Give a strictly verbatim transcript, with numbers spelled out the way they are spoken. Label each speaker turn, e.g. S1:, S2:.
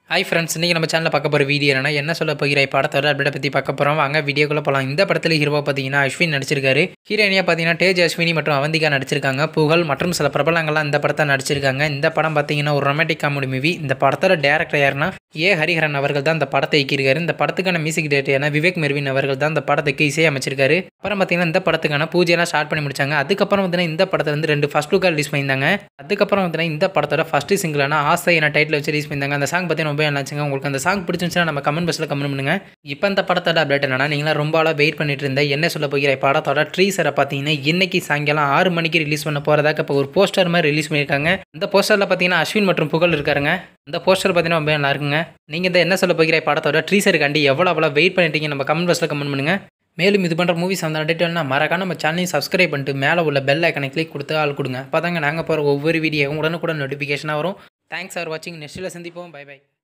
S1: Hi friends, இன்றைக்கி நம்ம சேனலில் பார்க்க போகிற வீடியோ என்னன்னா என்ன சொல்ல போகிற படத்தோட அப்டேட் பற்றி பார்க்க போகிறோம். வாங்க வீடியோக்குள்ளே போகலாம். இந்த படத்தில் ஹீரோ பார்த்தீங்கன்னா அஸ்வின் நடிச்சிருக்காரு. ஹீரோயினியாக பார்த்தீங்கன்னா தேஜ், அஸ்வினி மற்றும் அவந்திகா நடிச்சிருக்காங்க. புகழ் மற்றும் சில பிரபலங்கள்லாம் இந்த படத்தை நடிச்சிருக்காங்க. இந்த படம் பார்த்தீங்கன்னா ஒரு ரொமான்டிக் காமெடி மூவி. இந்த படத்தோட டேரக்டர் யாருன்னா ஏ ஹரிஹரன் அவர்கள் தான் இந்த படத்தை இயக்கியிருக்காரு. இந்த படத்துக்கான மியூசிக் டேரக்டரான விவேக் மெர்வின் அவர்கள் தான் இந்த படத்துக்கு இசை அமைச்சிருக்காரு. அப்புறம் பார்த்தீங்கன்னா இந்த படத்துக்கான பூஜையெல்லாம் ஸ்டார்ட் பண்ணி முடிச்சாங்க. அதுக்கப்புறம் பார்த்தீங்கன்னா இந்த படத்தை வந்து ரெண்டு ஃபர்ஸ்ட் லுக்காக ரிலீஸ் பண்ணியிருந்தாங்க. அதுக்கப்புறம் பார்த்தீங்கன்னா இந்த படத்தோட ஃபர்ஸ்ட் சிங்கிளான ஆசை என டைட்டில் வச்சு ரிலீஸ் பண்ணியிருந்தாங்க. அந்த சாங் பார்த்தீங்கன்னா ரொம்ப நல்லாச்சுங்க. உங்களுக்கு அந்த சாங் பிடிச்சிருந்துச்சுன்னா நம்ம கமெண்ட் பாக்ஸில் கமெண்ட் பண்ணுங்க. இப்போ இந்த படத்தோட அப்டேட் என்னன்னா, நீங்களா ரொம்ப ஆளாக வெயிட் பண்ணிட்டு இருந்த என்ன சொல்ல போகிற படத்தோட ட்ரீசரை பார்த்தீங்கன்னா இன்னைக்கு சாயங்காலம் ஆறு மணிக்கு ரிலீஸ் பண்ண போகிறதாக இப்போ ஒரு போஸ்டர் மாதிரி ரிலீஸ் பண்ணியிருக்காங்க. அந்த போஸ்டரில் பார்த்தீங்கன்னா அஸ்வின் மற்றும் புகழ் இருக்காருங்க. அந்த போஸ்டர் பார்த்தீங்கன்னா ரொம்ப நல்லா இருக்குங்க. நீங்கள் இந்த என்ன சொல்ல போகிற படத்தோட ட்ரீசருக்காண்டி எவ்வளோ அவ்வளோ வெயிட் பண்ணிட்டீங்க நம்ம கமெண்ட் பாக்ஸில் கமெண்ட் பண்ணுங்க. மேலும் இது பண்ணுற மூவிஸ் அந்த டீட்டெயில்னா மறக்காம நம்ம சேனலையும் சப்ஸ்கிரைப் பண்ணிட்டு மேலே உள்ள பெல் ஐக்கனை கிளிக் கொடுத்து ஆள் கொடுங்க. அப்போ தாங்க நாங்கள் போகிற ஒவ்வொரு வீடியோவும் உடனுக்குடன் நோட்டிஃபிகேஷனாக வரும். தேங்க்ஸ் ஃபார் வாட்சிங். நெக்ஸ்ட்டில் சந்திப்போம். Bye by.